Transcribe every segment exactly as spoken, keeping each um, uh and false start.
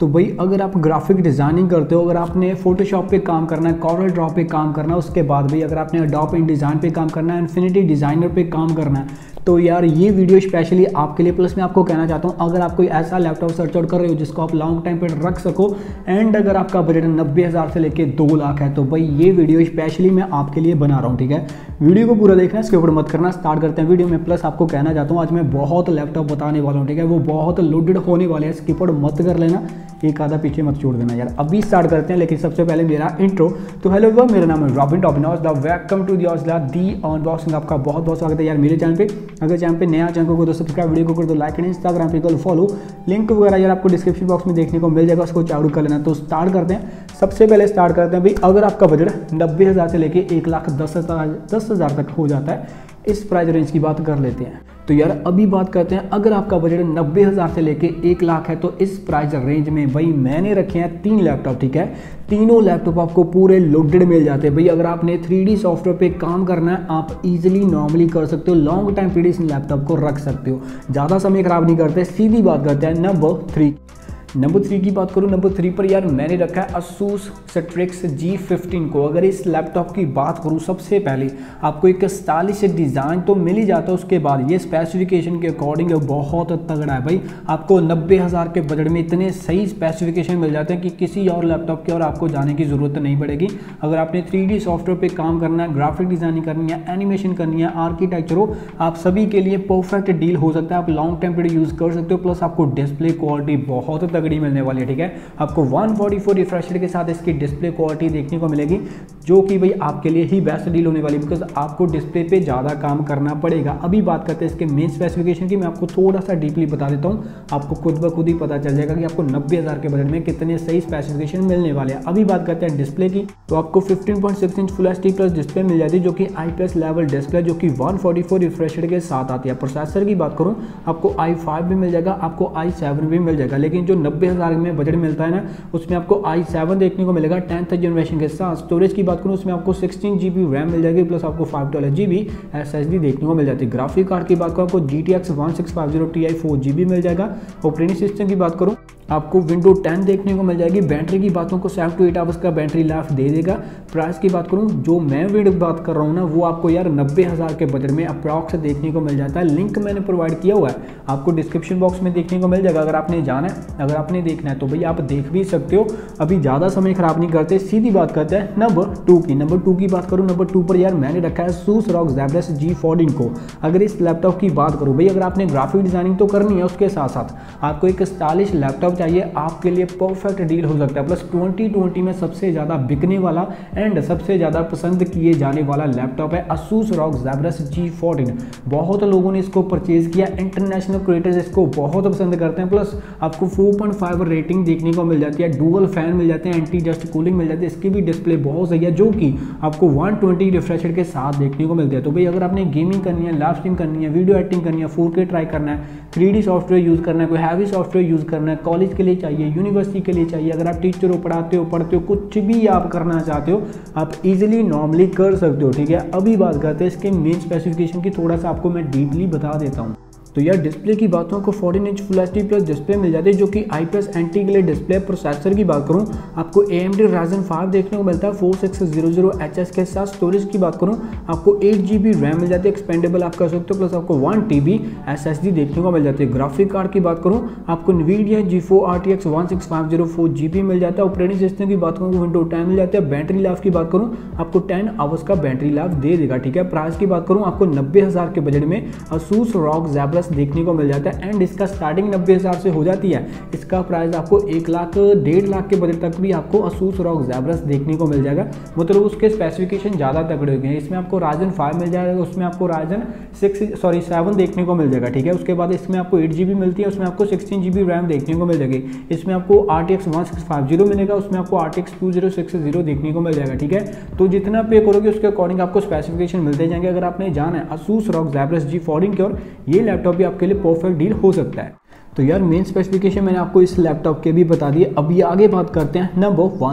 तो भाई अगर आप ग्राफिक डिज़ाइनिंग करते हो, अगर आपने फोटोशॉप पे काम करना है, कॉरल ड्रॉ पे काम करना है, उसके बाद भाई अगर आपने एडोब InDesign पे काम करना है, इन्फिनिटी डिज़ाइनर पे काम करना है, तो यार ये वीडियो स्पेशली आपके लिए। प्लस मैं आपको कहना चाहता हूँ, अगर आप कोई ऐसा लैपटॉप सर्च आउट कर रहे हो जिसको आप लॉन्ग टाइम पर रख सको, एंड अगर आपका बजट नब्बे हज़ार से लेके दो लाख है, तो भाई ये वीडियो स्पेशली मैं आपके लिए बना रहा हूँ। ठीक है, वीडियो को पूरा देखना, इसके ऊपर मत करना। स्टार्ट करते हैं वीडियो में। प्लस आपको कहना चाहता हूँ, आज मैं बहुत लैपटॉप बताने वाला हूँ। ठीक है, वो बहुत लोडेड होने वाले हैं, स्किप मत कर लेना, एक आधा पीछे मत छोड़ देना यार। अभी स्टार्ट करते हैं, लेकिन सबसे पहले मेरा इंट्रो। तो हेलो एवरीवन, मेरा नाम है रॉबिन टॉपिनोस the welcome to the unboxing. आपका बहुत बहुत स्वागत है यार मेरे चैनल पे। अगर चैनल पे नया चैनल को तो सब्सक्राइब, वीडियो को कर दो लाइक, एंड इंस्टाग्राम पे कर फॉलो। लिंक वगैरह यार आपको डिस्क्रिप्शन बॉक्स में देखने को मिल जाएगा, उसको चालू कर लेना। तो स्टार्ट करते हैं। सबसे पहले स्टार्ट करते हैं भाई, अगर आपका बजट नब्बे हज़ार से लेके एक लाख दस हज़ार दस हज़ार तक हो जाता है, इस प्राइस रेंज की बात कर लेते हैं। तो यार अभी बात करते हैं, अगर आपका बजट नब्बे हज़ार से लेके एक लाख है, तो इस प्राइस रेंज में भाई मैंने रखे हैं तीन लैपटॉप। ठीक है, तीनों लैपटॉप आपको पूरे लोडेड मिल जाते हैं भाई। अगर आपने थ्री डी सॉफ्टवेयर पे काम करना है, आप इजीली नॉर्मली कर सकते हो, लॉन्ग टाइम पीरियड इस लैपटॉप को रख सकते हो, ज़्यादा समय खराब नहीं करते। सीधी बात करते हैं नंबर थ्री नंबर थ्री की बात करूँ, नंबर थ्री पर यार मैंने रखा है Asus Strix जी फिफ्टीन को। अगर इस लैपटॉप की बात करूँ, सबसे पहले आपको एक स्टाइलिश डिज़ाइन तो मिल ही जाता है, उसके बाद ये स्पेसिफिकेशन के अकॉर्डिंग बहुत तगड़ा है भाई। आपको नब्बे हज़ार के बजट में इतने सही स्पेसिफिकेशन मिल जाते हैं कि किसी और लैपटॉप की और आपको जाने की ज़रूरत नहीं पड़ेगी। अगर आपने थ्री डी सॉफ्टवेयर पर काम करना है, ग्राफिक डिज़ाइनिंग करनी है, एनिमेशन करनी है, आर्किटेक्चर हो, आप सभी के लिए परफेक्ट डील हो सकता है। आप लॉन्ग टाइम पीरियड यूज़ कर सकते हो। प्लस आपको डिस्प्ले क्वालिटी बहुत तगड़ी मिलने वाली है। ठीक है, आपको one forty four refresh rate के साथ इसकी डिस्प्ले क्वालिटी देखने को मिलेगी, जो कि भाई आपके लिए ही बेस्ट डील होने वाली है, बिकॉज आपको डिस्प्ले पे ज़्यादा काम करना पड़ेगा। अभी बात करते हैं इसके मेन स्पेसिफिकेशन की। मैं आपको थोड़ा सा डीपली बता देता हूँ, आपको खुद ब खुद ही पता चल जाएगा कि आपको नब्बे हज़ार के बजट में कितने सही स्पेसिफिकेशन मिलने वाले हैं। अभी बात करते हैं डिस्प्ले की, तो आपको fifteen point six inch full H D plus display मिल जाती है, जो कि I P S level display, जो कि one forty four refresh rate के साथ आती है। प्रोसेसर की बात करूँ, आपको आई फाइव भी मिल जाएगा, आपको आई सेवन भी मिल जाएगा, लेकिन जो नब्बे हज़ार में बजट मिलता है ना, उसमें आपको आई सेवन देखने को मिलेगा टेंथ जनरेशन के साथ। स्टोरेज की बात करूँ, उसमें आपको सिक्सटीन जी बी रैम मिल जाएगी, प्लस आपको five twelve G B S S D देखने को मिल जाती है। ग्राफिक कार्ड की बात करूँ, आपको G T X one six five zero T I four G B मिल जाएगा। ऑपरेटिंग सिस्टम की बात करूँ, आपको विंडो टेन देखने को मिल जाएगी। बैटरी की बातों को सेवन टू एट आवर्स का बैटरी लाइफ दे देगा। प्राइस की बात करूँ, जो मैं वीडियो बात कर रहा हूँ ना, वो आपको यार नब्बे हज़ार के बजट में अप्रॉक्स देखने को मिल जाता है। लिंक मैंने प्रोवाइड किया हुआ है, आपको डिस्क्रिप्शन बॉक्स में देखने को मिल जाएगा। अगर आपने जाना है, अगर आपने देखना है, तो भाई आप देख भी सकते हो। अभी ज़्यादा समय खराब नहीं करते, सीधी बात करते हैं नंबर टू की। नंबर टू की बात करूँ, नंबर टू पर यार मैंने रखा है Asus ROG Zephyrus G fourteen को। अगर इस लैपटॉप की बात करूँ भाई, अगर आपने ग्राफिक डिजाइनिंग तो करनी है, उसके साथ साथ आपको एक स्टाइलिश लैपटॉप चाहिए, आपके लिए परफेक्ट डील हो सकता है। प्लस ट्वेंटी ट्वेंटी में सबसे ज़्यादा बिकने वाला एंड सबसे ज़्यादा पसंद किए जाने वाला लैपटॉप है Asus ROG Zephyrus G fourteen. बहुत लोगों ने इसको परचेज किया, इंटरनेशनल क्रिएटर्स इसको बहुत पसंद करते हैं। प्लस आपको फोर पॉइंट फाइव रेटिंग देखने को मिल जाती है, डुअल फैन मिल जाते हैं, एंटी डस्ट कूलिंग मिल जाती है। इसकी भी डिस्प्ले बहुत सही है, जो कि आपको वन ट्वेंटी रिफ्रेश रेट के साथ देखने को मिलती है। तो भाई अगर आपने गेमिंग करनी है, लाइव स्ट्रीम करनी है, वीडियो एडिटिंग करनी है, फोर के ट्राई करना है, थ्री डी सॉफ्टवेयर यूज़ करना है, कोई हैवी सॉफ्टवेयर यूज़ करना है, कॉलेज के लिए चाहिए, यूनिवर्सिटी के लिए चाहिए, अगर आप टीचर हो, पढ़ाते हो, पढ़ते हो, कुछ भी आप करना चाहते हो, आप इजीली नॉर्मली कर सकते हो। ठीक है, अभी बात करते हैं इसके मेन स्पेसिफिकेशन की, थोड़ा सा आपको मैं डीपली बता देता हूँ। तो यार डिस्प्ले की बातों को fourteen inch full H D plus display मिल जाती है, जो कि I P S anti glare display. Processor की बात करूँ, आपको A M D Ryzen five देखने को मिलता है four six zero zero H S के साथ। स्टोरेज की बात करूँ, आपको एट जी बी रैम मिल जाती है, एक्सपेंडेबल आप कर सकते हो, प्लस आपको one T B S S D देखने को मिल जाती है। ग्राफिक कार्ड की बात करूँ, आपको NVIDIA GeForce R T X one six five zero four G B मिल जाता है। ऑपरेटिंग सिस्टम की बात करूँ, विंडो टेन मिल जाता है। बैटरी लाइफ की बात करूँ, आपको टेन आवर्स का बैटरी लाइफ दे देगा। ठीक है, प्राइस की बात करूँ, आपको नब्बे हज़ार के बजट में Asus ROG Zephyrus देखने को मिल जाता है, एंड इसका स्टार्टिंग नब्बे हज़ार से हो जाती है। इसका प्राइस आपको एक लाख डेढ़ लाख के बजट तक भी आपको Asus ROG Zephyrus देखने को मिल जाएगा। मतलब उसके स्पेसिफिकेशन ज़्यादा तगड़े हो गए हैं। इसमें आपको Ryzen फाइव मिल जाएगा, उसमें आपको Ryzen सिक्स सॉरी सेवन देखने को मिल जाएगा। ठीक है, उसके बाद इसमें आपको एट जी बी मिलती है, उसमें आपको सिक्सटीन जी बी रैम देखने को मिल जाएगी। इसमें आपको R T X one six five zero मिलेगा, उसमें आपको R T X two zero six zero देखने को मिल जाएगा। ठीक है, तो जितना पे करोगे उसके अकॉर्डिंग आपको स्पेसिफिकेशन मिलते जाएंगे। अगर आपने जाना है Asus ROG Zephyrus G fourteen की ओर, ये लैपटॉप भी आपके लिए परफेक्ट डील हो सकता है। तो यार मेन स्पेसिफिकेशन मैंने आपको इस लैपटॉप के भी बता दिए। अभी आगे बात करते हैं नंबर वन की।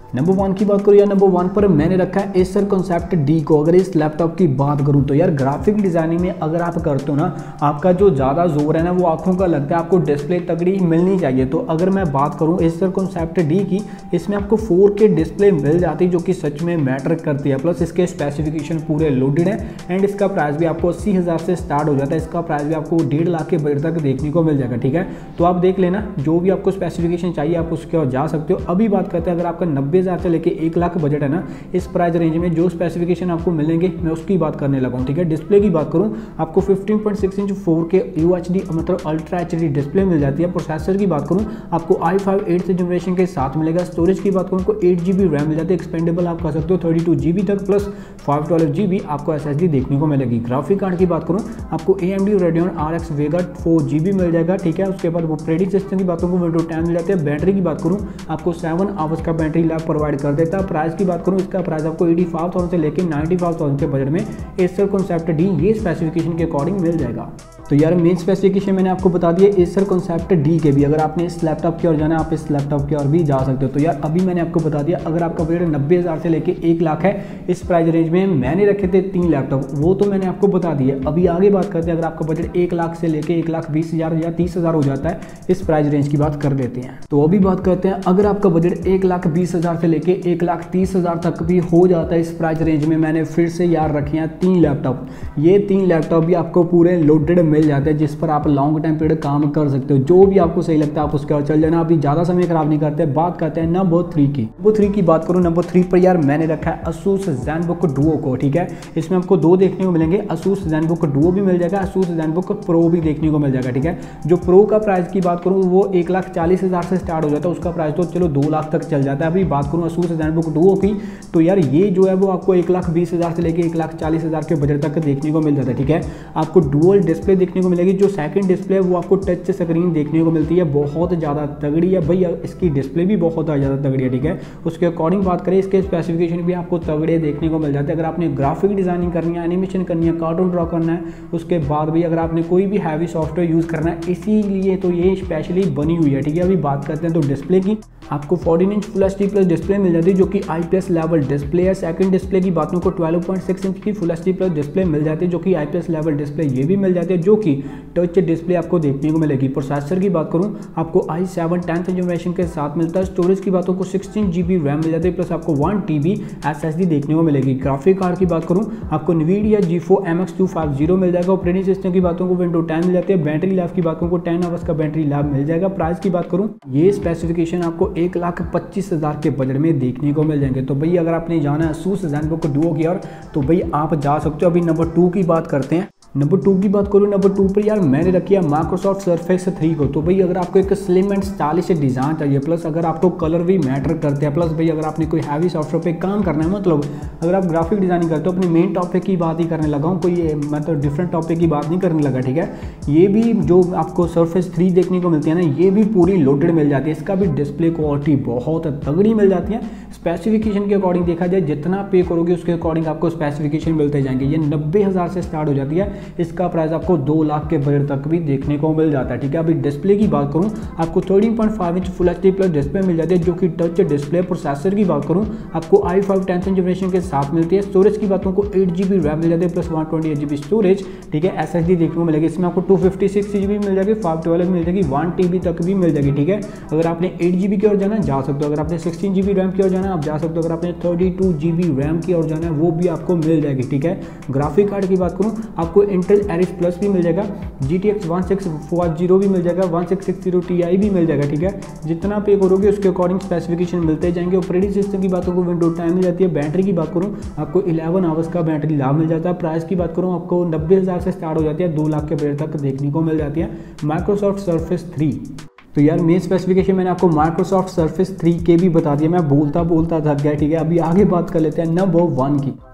नंबर वन की बात करूँ या नंबर वन पर मैंने रखा है एसर कॉन्सेप्ट डी को। अगर इस लैपटॉप की बात करूँ तो यार ग्राफिक डिजाइनिंग में अगर आप करते हो ना, आपका जो ज़्यादा जोर है ना वो आंखों का लगता है, आपको डिस्प्ले तगड़ी मिलनी चाहिए। तो अगर मैं बात करूँ एसर कॉन्सेप्ट डी की, इसमें आपको फोर के डिस्प्ले मिल जाती है जो कि सच में मैटर करती है। प्लस इसके स्पेसिफिकेशन पूरे लोडेड है एंड इसका प्राइस भी आपको अस्सी हज़ार से स्टार्ट हो जाता है। इसका प्राइस भी आपको डेढ़ लाख के बजट तक देखने को मिल जाएगा। ठीक है, तो आप देख लेना, जो भी आपको स्पेसिफिकेशन चाहिए आप उसके और जा सकते हो। अभी बात करते हैं अगर आपका नब्बे हज़ार से लेके एक लाख बजट है ना, इस प्राइस रेंज में जो स्पेसिफिकेशन आपको मिलेंगे मैं उसकी बात करने लगा हूँ। ठीक है, डिस्प्ले की बात करूँ आपको fifteen point six inch four K U H D मतलब अल्ट्रा एच डी डिस्प्ले मिल जाती है। प्रोसेसर की बात करूँ आपको आई फाइव एट्थ जनरेशन के साथ मिलेगा। स्टोरेज की बात करूँ आपको एट जी बी रैम मिल जाती है, एक्सपेंडेबल आप कर सकते हो थर्टी टू जी बी तक, plus five twelve G B आपको एस एस डी देखने को मिलेगी। ग्राफिक कार्ड की बात करूँ आपको A M D Radeon R X Vega four G B मिल जाएगा। ठीक है, उसके बाद ऑपरेटिंग सिस्टम की बात करूँ विंडो टेन मिल जाती है। बैटरी की बात करूँ आपको सेवन आवर्स का बैटरी लाइफ प्रोवाइड कर देता है। प्राइस की बात करूँ इसका प्राइस आपको एटी फाइव थाउजेंड से लेकर नाइन्टी फाइव थाउजेंड के बजट में एसर कॉन्सेप्ट डी ये स्पेसिफिकेशन के अकॉर्डिंग मिल जाएगा। तो यार मेन स्पेसिफिकेशन मैंने आपको बता दिया एसर कॉन्सेप्ट डी के भी। अगर आपने इस लैपटॉप की ओर जाना है आप इस लैपटॉप की ओर भी जा सकते हो। तो यार अभी मैंने आपको बता दिया अगर आपका बजट नब्बे हज़ार से लेके एक लाख है, इस प्राइस रेंज में मैंने रखे थे तीन लैपटॉप, वो तो मैंने आपको बता दिया। अभी आगे बात करते हैं अगर आपका बजट एक लाख से लेके एक लाख बीस हज़ार या तीस हज़ार हो जाता है, इस प्राइस रेंज की बात कर देते हैं। तो अभी बात करते हैं अगर आपका बजट एक लाख बीस हज़ार से लेके एक लाख तीस हज़ार तक भी हो जाता है, इस प्राइस रेंज में मैंने फिर से यार रखे हैं तीन लैपटॉप। ये तीन लैपटॉप भी आपको पूरे लोडेड मिल जाते हैं जिस पर आप लॉन्ग टाइम पीरियड काम कर सकते हो। जो भी आपको सही लगता है आप उसके और चल जाना। अभी ज़्यादा समय खराब नहीं करते, बात करते हैं नंबर थ्री की। नंबर थ्री की बात करूँ, नंबर थ्री पर यार मैंने रखा है Asus ZenBook Duo को। ठीक है, इसमें आपको दो देखने को मिलेंगे, Asus ZenBook Duo भी मिल जाएगा, Asus ZenBook Pro भी देखने को मिल जाएगा। ठीक है, जो प्रो का प्राइस की बात करूँ वो एक लाख चालीस हज़ार से स्टार्ट हो जाता है, उसका प्राइस तो चलो दो लाख तक चल जाता है। अभी बात करूँ Asus ZenBook Duo की, तो यार ये जो है वो आपको एक लाख बीस हज़ार से लेकर एक लाख चालीस हज़ार के बजट तक देखने को मिल जाता है। ठीक है, आपको डुअल डिस्प्ले देखने को मिलेगी। जो सेकंड डिस्प्ले वो आपको टच स्क्रीन देखने को मिलती है, बहुत ज़्यादा तगड़ी है भैया, इसकी डिस्प्ले भी बहुत ज़्यादा तगड़ी है। ठीक है, उसके अकॉर्डिंग बात करें इसके स्पेसिफिकेशन भी आपको तगड़े देखने को मिल जाते हैं। अगर आपने ग्राफिक डिजाइनिंग करनी है, एनिमेशन करनी है, कार्टून ड्रॉ करना है, उसके बाद भी अगर आपने कोई भी हैवी सॉफ्टवेयर यूज़ करना है, इसीलिए तो ये स्पेशली बनी हुई है। ठीक है, अभी बात करते हैं तो डिस्प्ले की, आपको fourteen inch full H D plus display मिल जाती है जो कि I P S level display है। सेकंड डिस्प्ले की बात को ट्वेल्व पॉइंट सिक्स इंच की full H D plus display मिल जाती है जो कि I P S level display ये भी मिल जाती है जो कि टच डिस्प्ले आपको देखने को मिलेगी। प्रोसेसर की बात करूं आपको आई सेवन टेंथ जनरेशन के साथ मिलता है। स्टोरेज की बातों को सिक्सटीन जी बी रैम मिल जाती है, प्लस आपको one T B S S D देखने को मिलेगी। ग्राफिक कार्ड की बात करूं आपको NVIDIA GeForce M X two fifty मिल जाएगा। ऑपरेटिंग सिस्टम की बातों को विंडो टेन मिल जाती है। बैटरी लाइफ की बातों को टेन आवर्स का बैटरी लाइफ मिल जाएगा। प्राइस की बात करूं ये स्पेसिफिकेशन आपको एक लाख पच्चीस हज़ार के बजट में देखने को मिल जाएंगे। तो भाई अगर आपने जाना है Asus ZenBook Duo की ओर तो भाई आप जा सकते हो। अभी नंबर टू की बात करते हैं। नंबर टू की बात करूँ, नंबर टू पर यार मैंने रखी है Microsoft Surface थ्री को। तो भाई अगर आपको एक स्लिम एंड स्टाइलिश डिज़ाइन चाहिए, प्लस अगर आपको कलर भी मैटर करते हैं, प्लस भाई अगर आपने कोई हैवी सॉफ्टवेयर पे काम करना है, मतलब अगर आप ग्राफिक डिजाइनिंग करते हो, अपनी मेन टॉपिक की बात ही करने लगा हूँ, कोई मतलब डिफरेंट टॉपिक की बात नहीं करने लगा। ठीक है, ये भी जो आपको Surface थ्री देखने को मिलती है ना, ये भी पूरी लोडेड मिल जाती है। इसका भी डिस्प्ले क्वालिटी बहुत तगड़ी मिल जाती है। स्पेसिफिकेशन के अकॉर्डिंग देखा जाए, जितना पे करोगे उसके अकॉर्डिंग आपको स्पेसिफिकेशन मिलते जाएंगे। ये नब्बे हज़ार से स्टार्ट हो जाती है, इसका प्राइस आपको दो लाख के बजट तक भी देखने को मिल जाता है। ठीक है, अभी डिस्प्ले की बात करूं आपको thirteen point five inch full H D plus display मिल जाती है जो कि टच डिस्प्ले। प्रोसेसर की बात करूं आपको आई फाइव टेंथ जनरेशन के साथ मिलती है। स्टोरेज की बातों को एट जी बी रैम मिल जाती है, plus one twenty eight G B storage. ठीक है, एस एस डी देखने को मिलेगी। इसमें आपको two fifty six G B मिल जाएगी, फाइव ट्वेल्व मिल जाएगी, वन टी बी तक भी मिल जाएगी। ठीक है, अगर आपने एट जी बी की ओर जाना है जा सकते हो, अगर आपने सिक्सटीन जी बी रैम की ओर जाना है आप जा सकते हो, अगर आपने thirty two G B RAM की ओर जाना है वो भी आपको मिल जाएगी। ठीक है, ग्राफिक कार्ड की बात करूँ आपको इंटेल एरिस प्लस भी मिल जाएगा, G T X one six four zero भी मिल जाएगा, one six six zero T I भी मिल जाएगा। ठीक है, जितना पे करोगे उसके अकॉर्डिंग स्पेसिफिकेशन मिलते जाएंगे। ऑपरेटिंग सिस्टम की बातों को विंडो टाइम मिल जाती है। बैटरी की बात करूँ आपको इलेवन आवर्स का बैटरी लाभ मिल जाता है। प्राइस की बात करूँ आपको नब्बे हज़ार से स्टार्ट हो जाती है, दो लाख के बजट तक देखने को मिल जाती है माइक्रोसॉफ्ट सर्फेस थ्री। तो यार मेन स्पेसिफिकेशन मैंने आपको माइक्रोसॉफ्ट सर्फेस थ्री के भी बता दिया, मैं बोलता बोलता थक गया। ठीक है, अभी आगे बात कर लेते हैं नंबर वन की।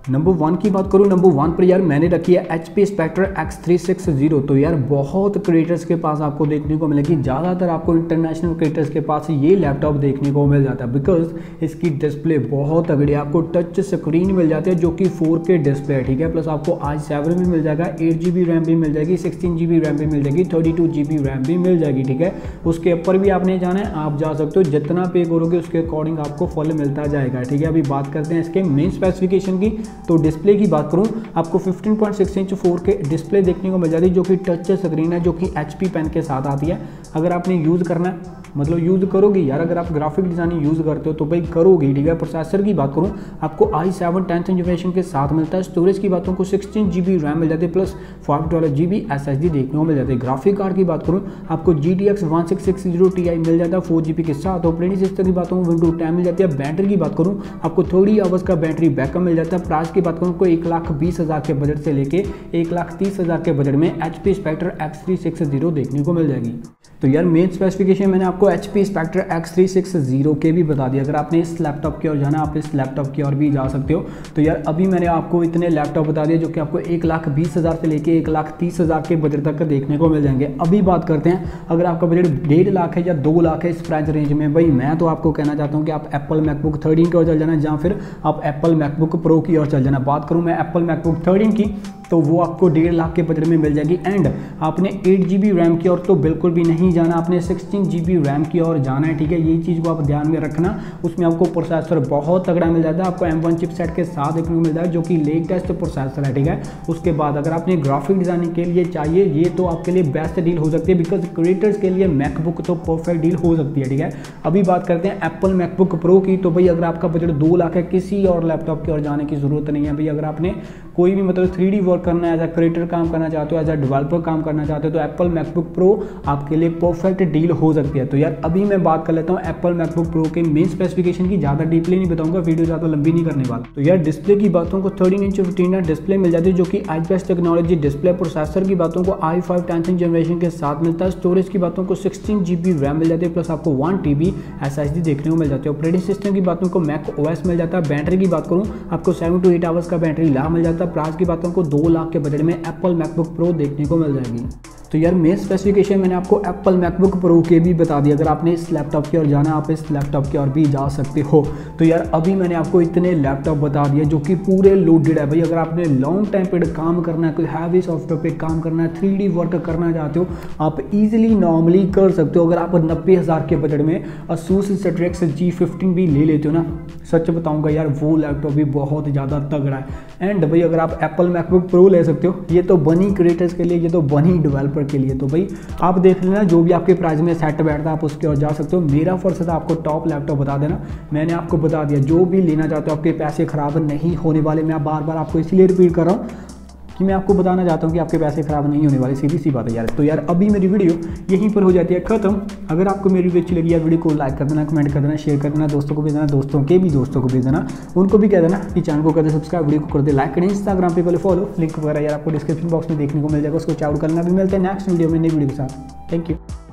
नंबर वन की बात करूँ, नंबर वन पर यार मैंने रखी है H P Spectre X three sixty. तो यार बहुत क्रिएटर्स के पास आपको देखने को मिलेगी, ज़्यादातर आपको इंटरनेशनल क्रिएटर्स के पास ये लैपटॉप देखने को मिल जाता है, बिकॉज इसकी डिस्प्ले बहुत तगड़ी है। आपको टच स्क्रीन मिल जाती है जो कि फोर के डिस्प्ले है, ठीक है। प्लस आपको आई सेवन भी मिल जाएगा, एट जी बी रैम भी मिल जाएगी, सिक्सटीन जी बी रैम भी मिल जाएगी, thirty two G B RAM भी मिल जाएगी, ठीक है। उसके ऊपर भी आपने जाना है, आप जा सकते हो, जितना पे करोगे उसके अकॉर्डिंग आपको फल मिलता जाएगा, ठीक है। अभी बात करते हैं इसके मेन स्पेसिफिकेशन की। तो डिस्प्ले की बात करूं, आपको fifteen point six inch four K display देखने को मिल जाती है जो कि टच स्क्रीन है, जो कि एचपी पेन के साथ आती है। अगर आपने यूज़ करना है, मतलब यूज़ करोगे यार, अगर आप ग्राफिक डिजाइनिंग यूज़ करते हो तो भाई करोगे, ठीक है। प्रोसेसर की बात करूं, आपको आई सेवन टेंथ जनरेशन के साथ मिलता है। स्टोरेज की बातों को सिक्सटीन जी बी रैम मिल जाती है, plus five twelve G B S S D देखने को मिल जाती है। ग्राफिक कार्ड की बात करूँ, आपको G T X one six six zero T I मिल जाता है फोर जी बी के साथ। ऑपरेटिंग सिस्टम की बातों को विंडो टेन मिल जाती है। बैटरी की बात करूँ, आपको थर्टी आवर्स का बैटरी बैकअप मिल जाता है। प्राइस की बात करूँ, को एक लाख बीस हज़ार के बजट से लेके एक लाख तीस हज़ार के बजट में H P Spectre X three sixty देखने को मिल जाएगी। तो यार मेन स्पेसिफिकेशन मैंने आपको H P Spectre X three sixty के भी बता दिया। अगर आपने इस लैपटॉप की ओर जाना, आप इस लैपटॉप की ओर भी जा सकते हो। तो यार अभी मैंने आपको इतने लैपटॉप बता दिए जो कि आपको एक लाख बीस हज़ार से लेके एक लाख तीस हज़ार के बजट तक देखने को मिल जाएंगे। अभी बात करते हैं, अगर आपका बजट डेढ़ लाख है या दो लाख है इस प्राइस रेंज में, भाई मैं तो आपको कहना चाहता हूँ कि आप एप्पल मैकबुक थर्टीन की ओर चल जाना, या फिर आप एप्पल मैकबुक प्रो की ओर चल जाना। बात करूँ मैं एप्पल मैकबुक थर्टीन की, तो वो आपको डेढ़ लाख के बजट में मिल जाएगी। एंड आपने एट जी बी रैम की ओर तो बिल्कुल भी नहीं जाना, आपने सिक्सटीन जी बी रैम की ओर जाना है, ठीक है। ये चीज़ को आप ध्यान में रखना। उसमें आपको प्रोसेसर बहुत तगड़ा मिल जाता है, आपको एम वन चिपसेट के साथ देखने को मिलता है जो कि लेटेस्ट प्रोसेसर है, ठीक है। उसके बाद अगर आपने ग्राफिक डिजाइनिंग के लिए चाहिए, ये तो आपके लिए बेस्ट डील हो सकती है, बिकॉज क्रिएटर्स के लिए मैकबुक तो परफेक्ट डील हो सकती है, ठीक है। अभी बात करते हैं एप्पल मैकबुक प्रो की। तो भाई अगर आपका बजट दो लाख है, किसी और लैपटॉप की ओर जाने की जरूरत नहीं है। भाई अगर आपने कोई भी मतलब थ्री डी वर्क करना है, एज अ क्रिएटर काम करना चाहते हो, एज अ डेवलपर काम करना चाहते हो, तो एप्पल मैकबुक प्रो आपके लिए परफेक्ट डील हो सकती है। तो यार अभी मैं बात कर लेता हूँ एप्पल मैकबुक प्रो के मेन स्पेसिफिकेशन की। ज़्यादा डीपली नहीं बताऊंगा, वीडियो ज़्यादा लंबी नहीं करने वाला। तो यार डिस्प्ले की बातों को थर्टीन इंच फिफ्टीन डिस्प्ले मिल जाती है जो कि I P S technology display. Processor की बातों को आई फाइव टेंथ जनरेशन के साथ मिलता है। स्टोरेज की बातों को सिक्सटीन जी बी रैम मिल जाती है, प्लस आपको one T B S S D देखने को मिल जाती है। ऑपरेटिंग सिस्टम की बातों को मैक ओ एस मिल जाता है। बैटरी की बात करूँ, आपको सेवन टू एट आवर्स का बैटरी लाभ मिल जाता है। प्राइस की बातों को दो लाख के बजट में एप्पल मैकबुक प्रो देखने को मिल जाएगी। तो यार मेन स्पेसिफिकेशन मैंने आपको एप्पल मैकबुक प्रो के भी बता दिया। अगर आपने इस लैपटॉप की ओर जाना, आप इस लैपटॉप की ओर भी जा सकते हो। तो यार अभी मैंने आपको इतने लैपटॉप बता दिए जो कि पूरे लोडेड है। भाई अगर आपने लॉन्ग टाइम पे काम करना है, कोई हैवी सॉफ्टवेयर पे काम करना है, थ्री डी वर्क करना चाहते हो, आप इजीली नॉर्मली कर सकते हो। अगर आप नब्बे हज़ार के बजट में असूस स्ट्रेक्स जी फिफ्टीन भी ले लेते हो ना, सच बताऊंगा यार वो लैपटॉप भी बहुत ज़्यादा तगड़ा है। एंड भाई अगर आप एप्पल मैकबुक प्रो ले सकते हो, ये तो बनी क्रिएटर्स के लिए, ये तो बनी डेवलपर के लिए। तो भाई आप देख लेना, जो भी आपके प्राइस में सेट बैठता है आप उसके और जा सकते हो। मेरा फर्ज था आपको टॉप लैपटॉप बता देना, मैंने आपको बता दिया। जो भी लेना चाहते हो, आपके पैसे खराब नहीं होने वाले। मैं बार बार आपको इसलिए रिपीट कर रहा हूँ कि मैं आपको बताना चाहता हूँ कि आपके पैसे खराब नहीं होने वाले, सीधी सी बात है यार। तो यार अभी मेरी वीडियो यहीं पर हो जाती है खत्म। अगर आपको मेरी वीडियो अच्छी लगी यार, वीडियो को लाइक कर देना, कमेंट कर देना, शेयर कर देना, दोस्तों को भेज देना, दोस्तों के भी दोस्तों को भेज देना, उनको भी कह देना कि चैनल को कर दे सब्सक्राइब, वीडियो को कर दे लाइक करें, इंस्टाग्राम पे पहले फॉलो, लिंक वगैरह यार आपको डिस्क्रिप्शन बॉक्स में देखने को मिल जाएगा, उसको चाउट करना। भी मिलते हैं नेक्स्ट वीडियो में नई वीडियो के साथ। Thank you.